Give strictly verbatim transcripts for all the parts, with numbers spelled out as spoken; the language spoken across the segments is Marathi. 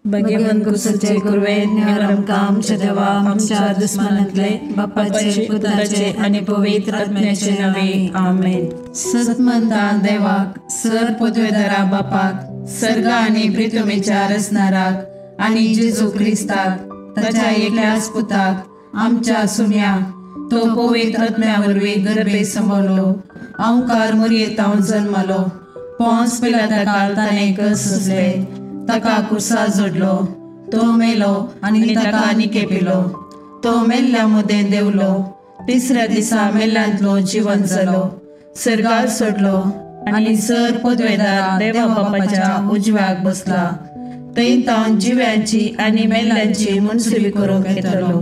भगवंत कुसचे कुरवे निवरम काम देवा आमच्या दुश्मनांतले बापाचे पुत्राचे आणि पवित्र आत्म्याचे नावे आमेन। सतमंता देवाक सर पदवेदारा बापाक सर्ग आणि पृथ्वीच्या रचणाराक आणि जेजू ख्रिस्ताक ताच्या एकल्याच पुताक आमच्या सुम्याक तो पवित्र आत्म्यावरवी गर्भे संभवलो ओंकार मरियेतावन जन्मलो पोंस पिलाताकाल ताणे कसले ताका कुर्सा जोडलो तो मेलो आणि ताका निकेपिलो तो मेल्ल्या मुदें देवलो तिसऱ्या दिसा मेल्ल्यांतलो जिवन जालो सर्गार सोडलो आणि सर पदवेदार देवा बापाच्या उजव्याक बसला थंय तावन जिव्यांची आणि मेल्ल्यांची मुनसिबी करूंक येतलो।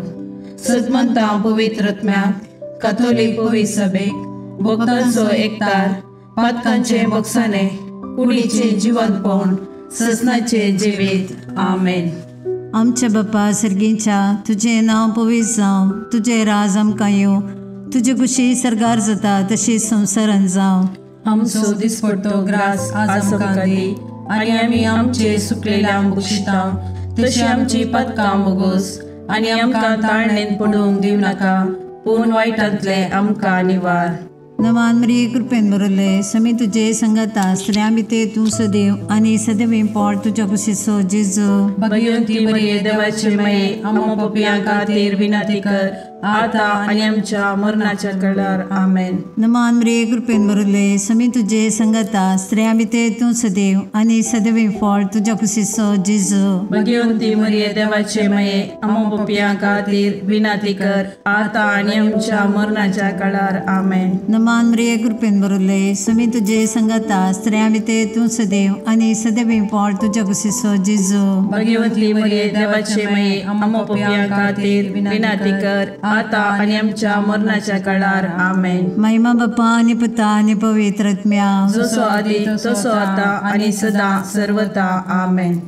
सतमंता पवित्र आत्म्याक कॅथोलिक पवित्र सभेक भक्तांचो एकतार पातकांचे बक्षाने कुडीचे जिवंतपण ससनाचे जिवीत आमेन। आमच्या बापा सर्गींच्या तुझे नाव पवित्र जावं तुझे राज आमकां येवं तुझे कुशी सरगार जाता तशी संवसारांत जावं। आमचो दिसपडटो ग्रास आज आमकां दी आणि आमी आमचे सुकलेल्यांक बक्षिता तशी आमची पदकां बोगोस आणि आमकां ताळणेन पडूंक दिव नाका पूण वायटांतले आमकां निवार। नमान मरी कृपेन बरले समी तुझे संगता स्त्रियां भितर तूं सदैव आणि सदैव पोट तुझ्या कुशीचो जेजू भगवंती मरिये देवाचे माये आमो पापियां खातीर विनंती कर आता आणि आमच्या मरणाच्या काळार आमेन। नमान मरी कृपेन बरले समी तुझे संगता स्त्रियां भितर तूं सदैव आणि सदैव पोट तुझ्या कुशीचो जेजू भगवंती मरिये देवाचे माये आमो पापियां खातीर विनंती कर आता आणि आमच्या मरणाच्या काळार आमेन। नमान मरी कृपेन बरले समी तुझे संगता स्त्रियां भितर तूं सदैव आणि सदैव पोट तुझ्या कुशीचो जेजू भगवंती मरिये देवाचे माये आमो पापियां खातीर विनंती कर आता आणि आमच्या मरणाच्या काळार आमेन। महिमा बापा आणि पुता आणि पवित्र आत्म्या जसो आदी तसो आता आणि सदा सर्वदा आमेन।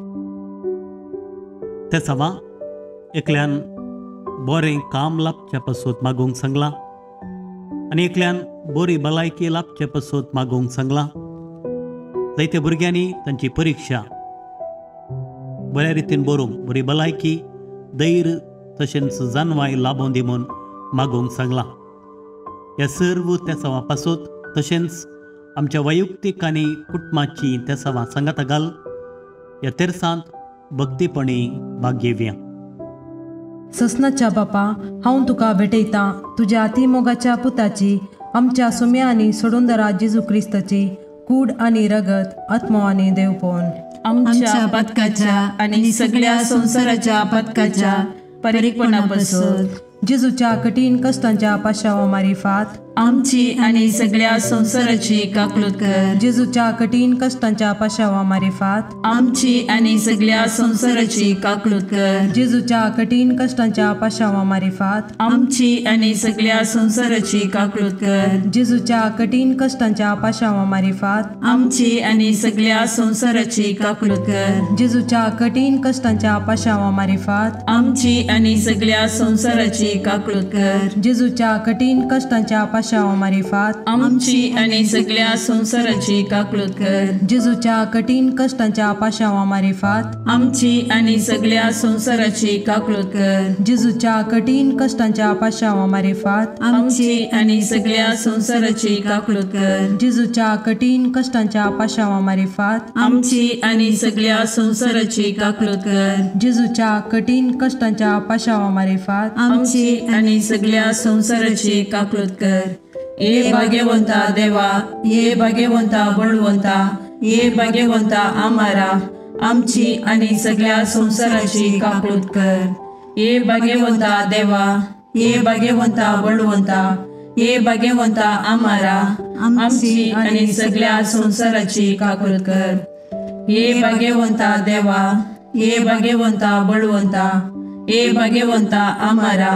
ते सवा एकल्यान बरें काम लाभचे पासून मागूंक सांगला आणि एकल्यान बरी भलायकी लाभचे पासून मागूंक सांगला। जायत्या भुरग्यांनी तांची परीक्षा बऱ्या रितीन बरोवंक बरी भलायकी धैर्य तशेंच जानवाय लाभोवन दी म्हूण मागूंक सांगला। ह्या सर्व त्या सवां पासून तशेंच आमच्या वैयक्तीक आनी कुटुंबाची त्या सवां सांगात घाल ह्या तेरसांत भक्तीपणी भाग घेवया। ससनाच्या बापा हांव तुका भेटयतां तुज्या अतिमोगाच्या पुताची आमच्या सुम्या आनी सोडूनदरा जेजू क्रिस्ताची कूड आनी रगत आत्मो आनी देवपण आमच्या पदकाच्या आणि सगळ्या संसाराच्या पदकाच्या परीकपणापासून जेजूच्या कठीण कष्टांच्या पाशावा मारिफात आमची आणि सगळ्या संसाराची काकलूत कर। जेजूच्या कठीण कष्टांच्या पाशावा मारिफात आमची आणि सगळ्या संसाराची काकलूत कर। जेजूच्या कठीण कष्टांच्या पाशावा मारिफात आमची आणि सगळ्या संसाराची काकलूत कर। जेजूच्या कठीण कष्टांच्या पाशावा मारिफात आमची आणि सगळ्या संसाराची काकलूत कर। जेजूच्या कठीण कष्टांच्या पाशावा मारिफात आमची आणि सगळ्या संसाराची काकलूत कर। जेजूच्या कठीण कष्टांच्या पाशावा मारिफात आमची आणि सगळ्या संसाराची काकलूत कर। जेजूच्या कठीण कष्टांच्या पाशावा मारिफात आमची आणि सगळ्या संसाराची काकलूत कर। जेजूच्या कठीण कष्टांच्या पाशावा मारिफात आमची आणि सगळ्या संसाराची काकलूत कर। जेजूच्या कठीण कष्टांच्या पाशावा मारिफात आमची आणि सगळ्या संसाराची काकलूत कर। जेजूच्या कठीण कष्टांच्या पाशावा मारिफात आमची आणि सगळ्या संसाराची काकलूत कर। ये भाग्यवंता देवा ये भाग्यवंता बळवंता ये भाग्यवंता आम्हारा आमची आणि सगळ्या संसाराची काकलूत कर। ये भाग्यवंता देवा ये भाग्यवंता बळवंता ये भाग्यवंता आम्हारा आमची आणि सगळ्या संसाराची काकलूत कर। ये भाग्यवंता देवा ये भाग्यवंता बळवंता ये भाग्यवंता आम्हारा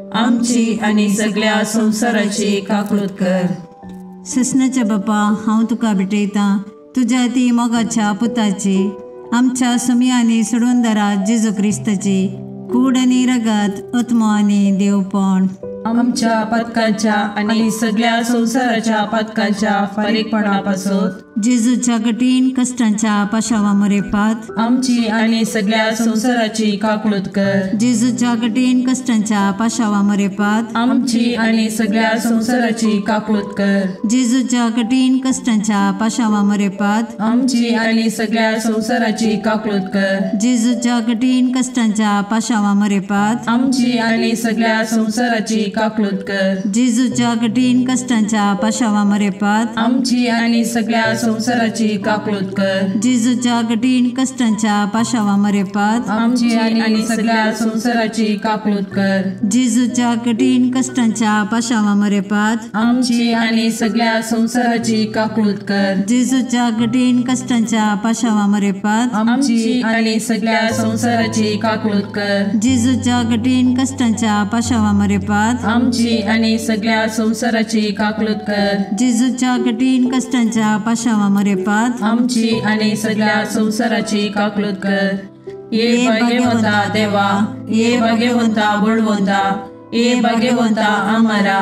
आमची आणि सगळ्या संसाराची काकलूत कर। ससनाच्या बापा हांव तुका भेटयतां तुज्या ती मोगाच्या पुताची आमच्या सुम्या आनी सोडूनदरा जेजू क्रिस्ताची कूड आनी रगत आत्मो आनी देवपण आमच्या पथकांच्या आणि सगळ्या संसाराच्या पथकांच्या फारीकपणापासून जेजूच्या कठीण कष्टांच्या पाशावा मरेपात आमची आणि सगळ्या संसाराची काकूळत कर. जेजूच्या कठीण कष्टांच्या पाशावा मरेपात आमची आणि सगळ्या संसाराची काकूळत कर. जेजूच्या कठीण कष्टांच्या पाशावा मरेपात आमची आणि सगळ्या संसाराची काकूळत कर. जेजूच्या कठीण कष्टांच्या पाशावा मरेपात आमची आणि सगळ्या संसाराची काकूळत कर. जेजूच्या कठीण कष्टांच्या पाशावा मरेपात आमची आणि सगळ्या संसाराची काकूळत कर. जेजूच्या कठीण कष्टांच्या पाशावा मरेपात आमची आणि सगळ्या संसाराची काकूळत कर. जेजूच्या कठीण कष्टांच्या पाशावा मरेपात आमची आणि सगळ्या संसाराची काकूळत कर. जेजूच्या कठीण कष्टांच्या पाशावा मरेपात आमची आणि सगळ्या संसाराची काकूळत कर. जेजूच्या कठीण कष्टांच्या पाशावा मरेपात आमची आणि सगळ्या संसाराची काकूळत कर. जेजूच्या कठीण कष्टांच्या पाशावा मरेपात आमची आणि सगळ्या संसाराची काकूळत कर. ये भाग्यवंता देवा, ये भाग्यवंता बळवंता, ये भाग्यवंता आम्हारा,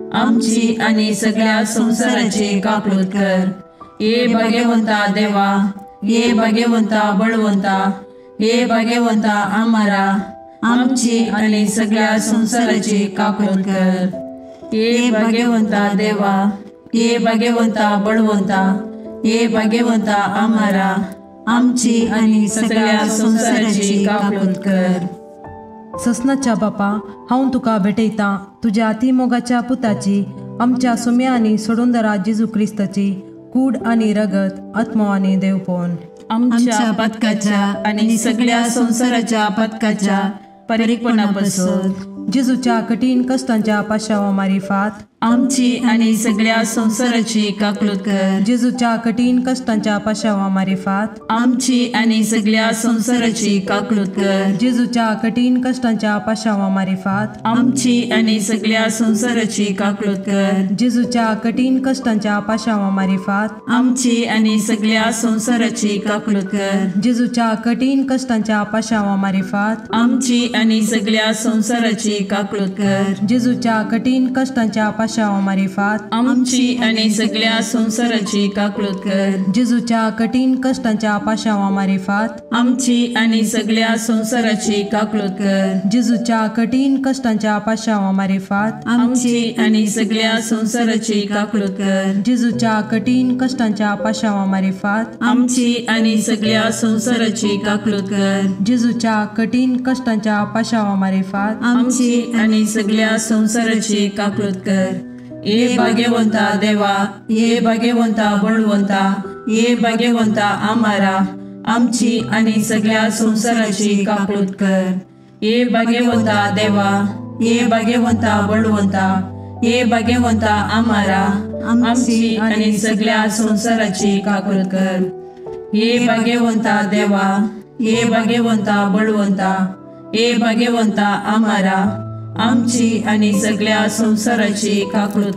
आमची आणि सगळ्या संसाराची काकूळत कर. ये भाग्यवंता देवा, ये भाग्यवंता बळवंता, ये भाग्यवंता आम्हारा, आमची आणि सगळ्या संसाराची काकूळत कर. ये भाग्यवंता देवा, ये भाग्यवंता बळवंता, ये भाग्यवंता आम्हारा, आमची आणि सगळ्या संसाराची काकूळत कर. ससनाच्या बापा, हांव तुका भेटयता तुज्या अतिमोगाच्या पुताची, आमच्या सुम्या आनी सोडूंदरा जेजू क्रिस्ताची कूड आनी रगत आत्मो आनी देवपण आमच्या पथकाच्या आणि सगळ्या संसाराच्या पथकाच्या परीकपणापासून जेजूच्या कठीण कष्टांच्या पाशावा मारिफात आमची आणि सगळ्या संसाराची काकूळत कर. जेजूच्या कठीण कष्टांच्या पाशावा मारिफात आमची आणि सगळ्या संसाराची काकूळत कर. जेजूच्या कठीण कष्टांच्या पाशावा मारिफात आमची आणि सगळ्या संसाराची काकूळत कर. जेजूच्या कठीण कष्टांच्या पाशावा मारिफात आमची आणि सगळ्या संसाराची काकूळत कर. जेजूच्या कठीण कष्टांच्या पाशावा मारिफात आमची आणि सगळ्या संसाराची काकूळत कर. जेजूच्या कठीण कष्टांच्या पाशावा मारिफात आमची आणि सगळ्या संसाराची काकूळत कर. जेजूच्या कठीण कष्टांच्या पाशावा मारिफात आमची आणि सगळ्या संसाराची काकूळत कर. जेजूच्या कठीण कष्टांच्या पाशावा मारिफात आमची आणि सगळ्या संसाराची काकूळत कर. जेजूच्या कठीण कष्टांच्या पाशावा मारिफात आमची आणि सगळ्या संसाराची काकूळत कर. जेजूच्या कठीण कष्टांच्या पाशावा मारिफात आमची आणि सगळ्या संसाराची काकूळत कर. ये भाग्यवंता देवा, ये भाग्यवंता बळवंता, ये भाग्यवंता आम्हारा, आमची आणि सगळ्या संसाराची काकूळत कर. ये भाग्यवंता देवा, ये भाग्यवंता बळवंता, ये भाग्यवंता आम्हारा, आमची आणि सगळ्या संसाराची काकूळत कर. ये भाग्यवंता देवा, ये भाग्यवंता बळवंता, ये भाग्यवंता आम्हारा, आमची आणि सगळ्या संसाराची काकूळत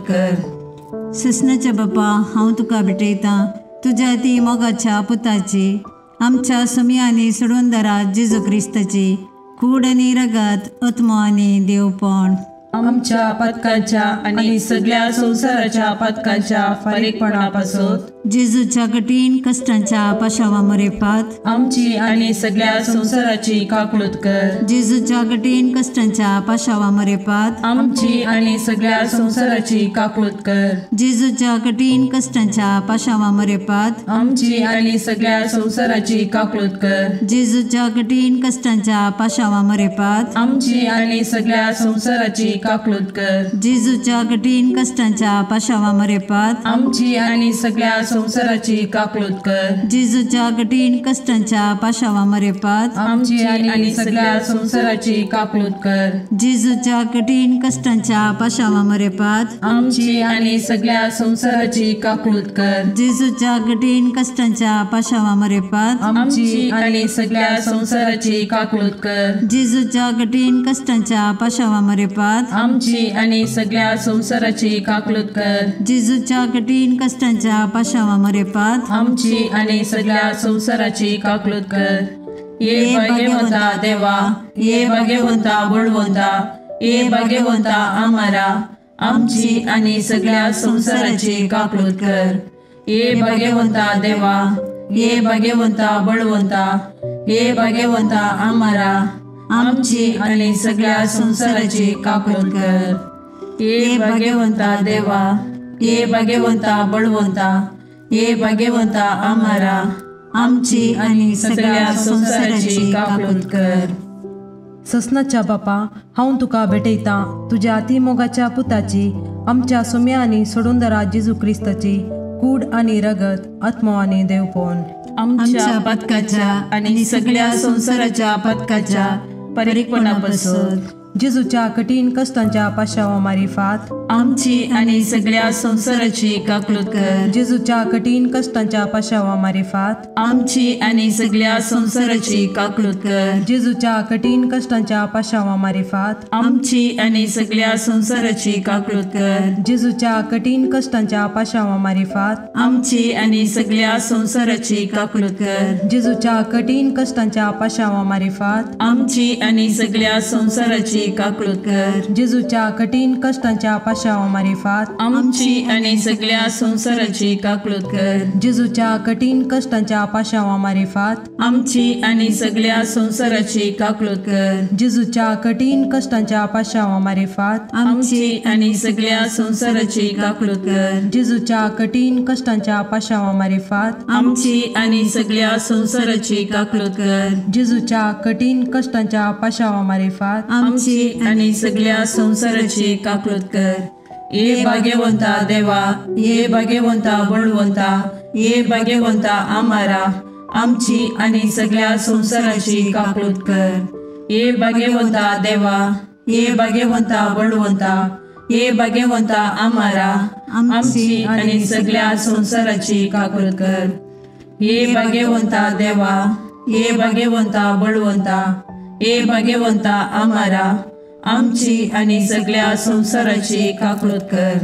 कर. ससनाच्या बापा, हांव तुका भेटयता तुज्या ती मोगाच्या पुताची, आमच्या सुम्या आनी सोडूंदरा जेजू क्रिस्ताची कूड आनी रगत आत्मो आनी देवपण आमच्या पथकाच्या आणि सगळ्या संसाराच्या पथकाच्या फारीकपणापासून जेजूच्या कठीण कष्टांच्या पाशावा मरेपात आमची आणि सगळ्या संसाराची काकूळत कर. जेजूच्या कठीण कष्टांच्या पाशावा मरेपात आमची आणि सगळ्या संसाराची काकूळत कर. जेजूच्या कठीण कष्टांच्या पाशावा मरेपात आमची आणि सगळ्या संसाराची काकूळत कर. जेजूच्या कठीण कष्टांच्या पाशावा मरेपात आमची आणि सगळ्या संसाराची काकूळत कर. जेजूच्या कठीण कष्टांच्या पाशावा मरेपात आमची आणि सगळ्या संसाराची काकूळत कर. जेजूच्या कठीण कष्टांच्या पाशावा मरेपात आमची आणि सगळ्या संसाराची काकूळत कर. जेजूच्या कठीण कष्टांच्या पाशावा मरेपात आमची आणि सगळ्या संसाराची काकूळत कर. जेजूच्या कठीण कष्टांच्या पाशावा मरेपात आमची आणि सगळ्या संसाराची काकूळत कर. जेजूच्या कठीण कष्टांच्या पाशावा मरेपात आमची आणि सगळ्या संसाराची काकूळत कर. जेजूच्या कठीण कष्टांच्या पाशावा मरेपात आमची आणि सगळ्या संसाराची काकूळत कर. ये भाग्यवंता देवा, ये भाग्यवंता बळवंता, ये भाग्यवंता आम्हारा आमची आणि सगळ्या संसाराची काकूळट कर. ये भाग्यवंता देवा, ये भाग्यवंता बळवंता, ये भाग्यवंता आम्हारा आमची आणि सगळ्या संसाराची काकूळट कर. ये भाग्यवंता देवा, ये भाग्यवंता बळवंता, ये भाग्यवंता आम्हारा आमची आणि सगळ्या संसाराची काकूळट कर. ससनाच्या बापा, हांव तुका भेटयता तुझ्या अतिमोगाच्या पुताची, आमच्या सुम्या आणि सोडूंदरा जेजू क्रिस्ताची कूड आणि रगत, आत्मा आणि देवपण, आमच्या पदकाच्या आणि सगळ्या संसाराच्या पदकाच्या परीकपणापासून जेजूच्या कठीण कष्टांच्या पाशावा मारिफात आमची आणि सगळ्या संसाराची काकूळट कर. जेजूच्या कठीण कष्टांच्या पाशावा मारिफात आमची आणि सगळ्या संसाराची काकूळट कर. जेजूच्या कठीण कष्टांच्या पाशावा मारिफात आमची आणि सगळ्या संसाराची काकूळट कर. जेजूच्या कठीण कष्टांच्या पाशावा मारिफात आमची आणि सगळ्या संसाराची काकूळट कर. जेजूच्या कठीण कष्टांच्या पाशावा मारिफात आमची आणि सगळ्या संसाराची काकूळट कर. जेजूच्या कठीण कष्टांच्या पाशावा मारिफात आमची आणि सगळ्या संसाराची काकूळट कर. जेजूच्या कठीण कष्टांच्या पाशावा मारिफात आमची आणि सगळ्या संसाराची काकूळट कर. जेजूच्या कठीण कष्टांच्या पाशावा मारिफात आमची आणि सगळ्या संसाराची काकूळट कर. जेजूच्या कठीण कष्टांच्या पाशावा मारिफात आमची आणि सगळ्या संसाराची काकूळट कर. जेजूच्या कठीण कष्टांच्या पाशावा मारिफात आमची आणि सगळ्या संसाराची काकूळट कर. ये भाग्यवंता देवा, ये भाग्यवंता बळवंता, ये भाग्यवंता आम्हारा आमची आणि सगळ्या संसाराची काकूळट कर. ये भाग्यवंता देवा, ये भाग्यवंता बळवंता, ये भाग्यवंता आम्हारा आमची आणि सगळ्या संसाराची काकूळट कर. ये भाग्यवंता देवा, ये भाग्यवंता बळवंता, ये भाग्यवंता आम्हारा आमची आणि सगळ्या संसाराची काकूळट कर.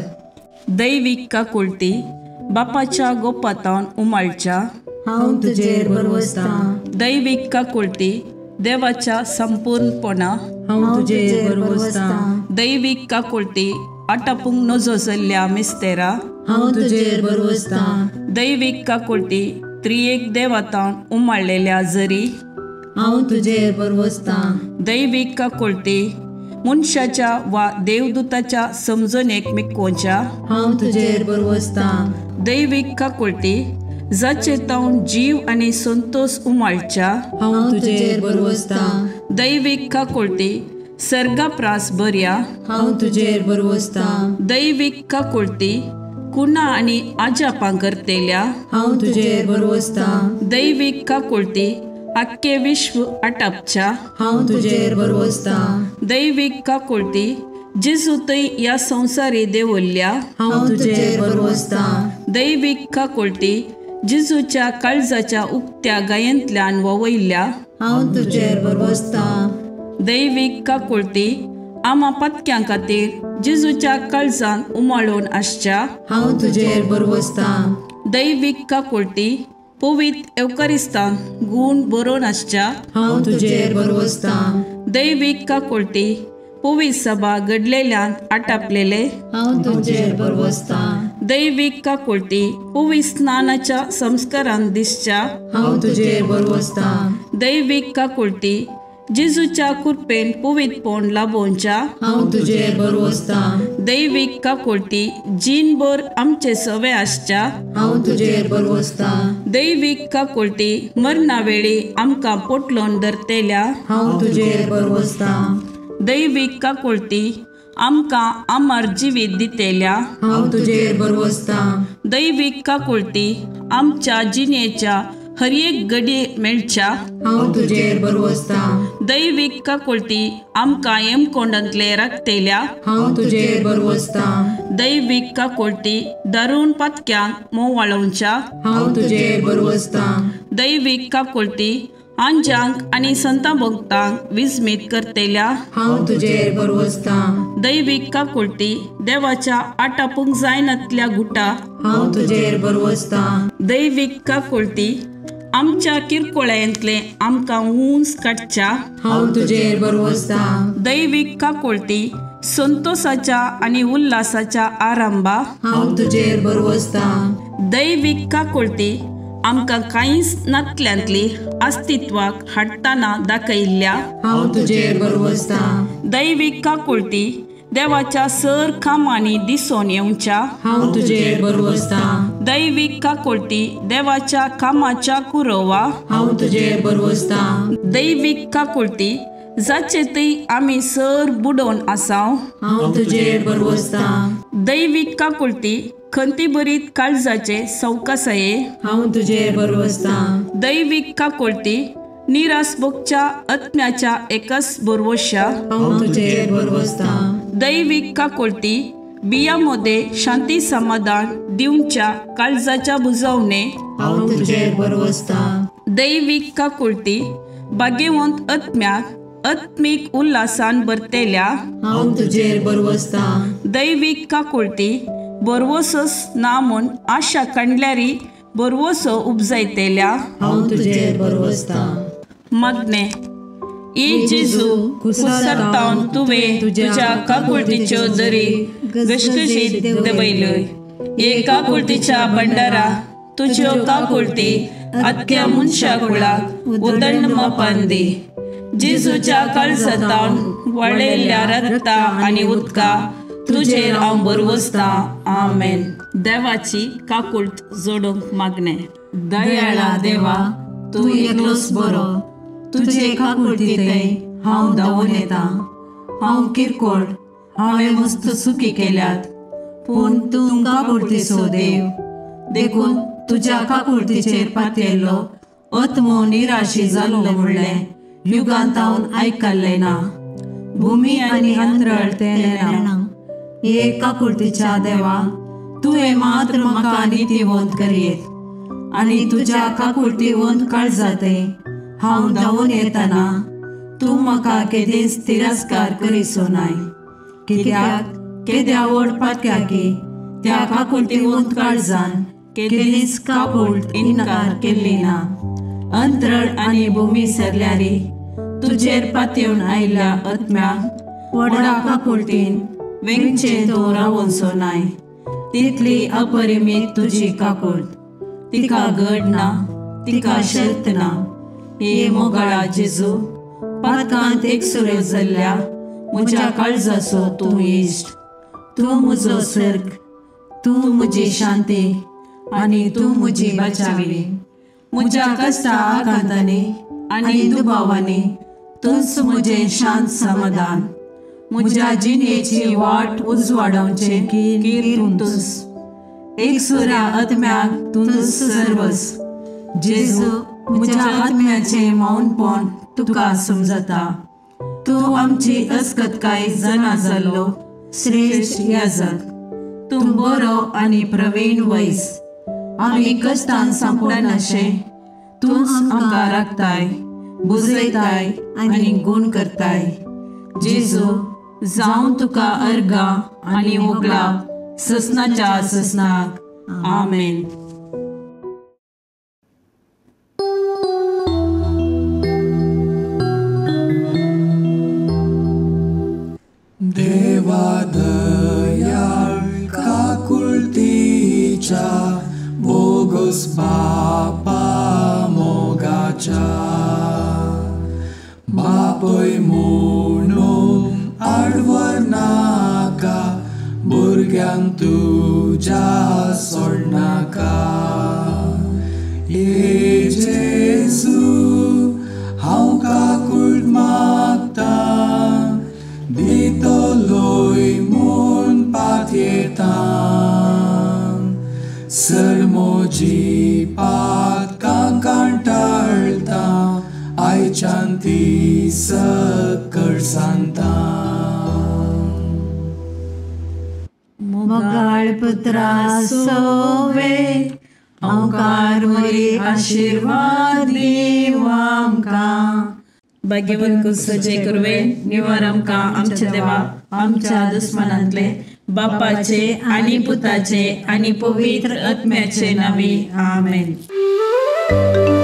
दैविक काकूळटी बापाच्या गोपातान उमाळच्या हांव तुजेर बरवसता. दैविक काकूळटी देवाच्या संपूर्णपणा हांव तुजेर बरवसता. दैविक काकूळटी आटापूंक नजो जाल्ल्या मिस्तेरा हांव तुजेर बरवसता. दैविक काकूळटी त्रिएक देवातान उमाळलेल्या जरी हांव तुजेर बरवसता. दैविक काकूळटी मनशाच्या वा देवदूताच्या समजणेक मिकोवच्या हांव तुजेर बरवसता. दैविक काकूळटी जाचे तावन जीव आणि संतोष उमाळच्या हांव तुजेर बरवसता. दैविक काकूळटी सर्गाप्रास बऱ्या हांव तुजेर बरवसता. दैविक काकूळटी कुणा आणि आजापां करतेल्या हांव तुजेर बरवसता. दैविक काकूळटी आख्खे विश्व आटापच्या हांव तुजेर बरवसता. दैविक काकूळटी जेजू थंय ह्या संवसारी देवल्ल्या हांव तुजेर बरवसता. दैविक काकूळटी जेजूच्या काळजाच्या उक्त्या गायंतल्यान ववयल्या हांव तुजेर बरवसता. दैविक काकूळटी आमा पत्क्यां खातीर जेजूच्या काळजान उमाळून आसच्या हांव तुजेर बरवसता. दैविक काकूळटी पवित्र एवकारिस्तान गूण बरोवन आसच्या हांव तुजेर बरवसता. दैविक काकूळटी पवित्र सभा घडलेल्यान आटापलेले हांव तुजेर बरवसता. दैविक काकूळटी पवित्र स्नानाच्या संस्कारान दिसच्या हांव तुजेर बरवसता. दैविक काकूळटी जेजूच्या कृपेन पवित्रपण लाभोवच्या हांव तुजेर बरवसता. दैविक काकूळटी जीनभर आमचे सवे आसच्या हांव तुजेर बरवसता. दैविक काकूळटी मरणा वेळी आमकां पोटलोन धरतेल्या हांव तुजेर बरवसता. दैविक काकूळटी आमकां आमार जिवीत दितेल्या हांव तुजेर बरवसता. दैविक काकूळटी आमच्या जिणेच्या हर एक घडये मेळच्या हांव तुजेर बरवसता. दैविक काकूळटी आमकां हेमकोंडांतले राखतेल्या हांव तुजेर बरवसता. दैविक काकूळटी दारूण पातक्यांक मोव वाळोवच्या हांव तुजेर बरवसता. दैविक काकूळटी आंजांक आनी संतां भक्तांक विस्मीत करतेल्या हांव तुजेर बरवसता. दैविक काकूळटी देवाच्या आटापूंक जायनातल्या गुटा हांव तुजेर बरवसता. दैविक काकूळटी आमच्या किरकोळ्यांतले आमकां ऊंच काडच्या हांव तुजेर बरवसता. दैवीक काकुळटी संतोषाच्या आणि उल्हासाच्या आरंभा हांव तुजेर बरवसता. दैवीक काकुळटी आमकां कांयच नातल्यांतली अस्तित्वाक हाडटाना दाखयल्ल्या हांव तुजेर बरवसता. दैवीक काकुळटी देवाच्या सर कामांनी दिसून येवच्या हांव तुजेर बरवसता. दैवीक काकुळटी देवाच्या कामाच्या कुरवा हांव तुजेर बरवसता. दैवीक काकुळटी जाचे थंय आमी सर बुडोवन आसाव हांव तुजेर बरवसता. दैवीक काकुळटी खंती बरीत काळजाचे सवकासये हांव तुजेर बरवसता. दैवीक काकुळटी निरासभोगच्या आत्म्याच्या एकच बरवश्या हांव तुजेर बरवसता. दैवीक काकुळटी बियामध्ये शांती समाधान दिवच्या काळजाच्या बुजवणे हांव तुजेर बरवसता. दैवीक काकुळटी भाग्यवंत आत्म्याक आत्मीक उल्हासान भरतेल्या हांव तुजेर बरवसता. दैवीक काकुळटी बरवसस ना म्हूण आशा कांडल्यारी बरवसो उपजायतेल्या हांव तुजेर बरवसता. मागणे ई जेजू कुसरतावन तुवें तुज्या काकुळटीच्यो दरी गशगशीत दबयल्योय. हे काकुळटीच्या भंडारा तुज्यो काकुळटी आख्या मनशा कुळाक उदंड मोपान दी. जेजूच्या काळजातावन वळयल्ल्या रक्ता आनी उदका तुजेर हांव बरवसता. आमेन. देवाची काकुळट जोडूंक मागणे. दयाळा देवा, तूं एकलोच बरो. तुजे काकुळटी थंय हांव धांवून येता. हांव किरकोळ, हांवें मस्त चुकी केल्यात, पूण तूं काकुळटीचो देव. देखून तुज्या काकुळटीचेर पातयल्लो आत्मो निराशी जाल्लो म्हणलें युगांत हांव आयकल्लें ना. भुमी आनी अंतराळ तें ना. हे काकुळटीच्या देवा, तुवें मात्र म्हाका नितीवंत करयेत. आनी तुज्या काकुळटीवंत काळजांतय हांव धांवून येतना तूं म्हाका केदेंच तिरस्कार करिसो नाय. कित्याक केद्या व्हड पातक्याकी त्या काकुळटीवंत काळजान केदेंच काकुळट इन्कार केल्ली ना. अंतराळ आनी भुमी सरल्यारी तुजेर पातयेवन आयिल्ल्या आत्म्याक व्हडा काकुळटीन वेंगचें तो रावोनसो नाय. तितली अपरिमीत तुजी काकुळट. तिका घड ना, तिका शर्त ना. हे मोगाळा जेजू, पातकांत एकसुरे जाल्ल्या म्हज्या काळजाचो तूं इश्ट. तूं म्हजो सर्ग, तूं म्हजी शांती आनी तूं म्हजी बचावी. म्हज्या कश्टा आकांतांनी आनी दुबावांनी तूंच म्हजें शांत समाधान. म्हज्या जिणेची वाट उजवाडोवचे कीर तूंच. एकसुऱ्या आत्म्याक तूंच सर्वस. जेजू, म्हज्या आत्म्याचें मौनपण तुका समजता. तूं आमची अस्कतकाय जना जाल्लो श्रेश्ठ याजक. तूं बरो आनी प्रवीण वैस. आमी कश्टान सांपडनाशे तूंच आमकां राखताय, बुजयताय आनी गूण करताय. जेजू, जावं तुका अर्गा आनी मोगलाप ससनाच्या ससनाक. आमेन. देवा दयाळ काकुळटीच्या बोगस बापा मोगाच्या. बापय म्हणून आडवर नाका, भुरग्यांक तुज्या सोडनाका. हे जेजू, हांव काकुळट मागता. दितलोय म्हूण पातयेता. सर म्हजी पातकां कांटाळटा. आयच्यान ती सकळ सांगता. मोगाळ पुत्रा सोवे ओंकार मरी आशीर्वाद दीव आमकां. भाग्यवंत सजे करवे निवार आमकां आमच्या देवा आमच्या दुस्मनांतले बापाचे आनी पुताचे आनी पवित्र आत्म्याचे नावी. आमेन.